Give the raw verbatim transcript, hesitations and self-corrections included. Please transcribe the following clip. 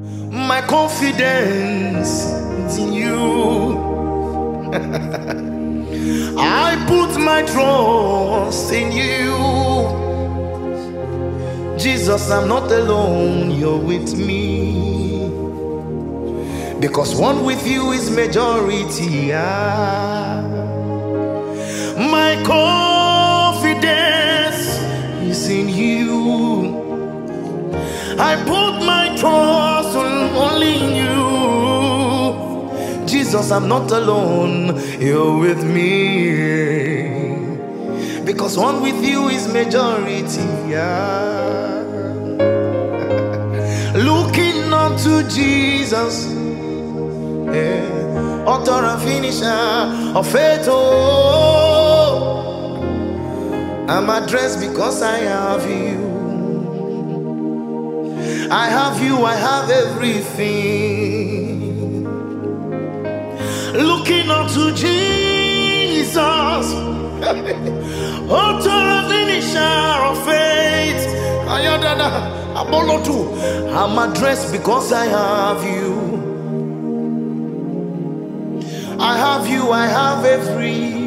My confidence is in you. I put my trust in you. Jesus, I'm not alone, you're with me. Because one with you is majority. Yeah. My confidence is in you. I put my trust only in you. Jesus, I'm not alone, you're with me. Because one with you is majority. Yeah. Looking unto Jesus, yeah, author and finisher of faith. Oh, I'm addressed because I have you. I have you, I have everything. Looking unto Jesus, author and finisher of faith. I'm addressed because I have you. I have you, I have everything.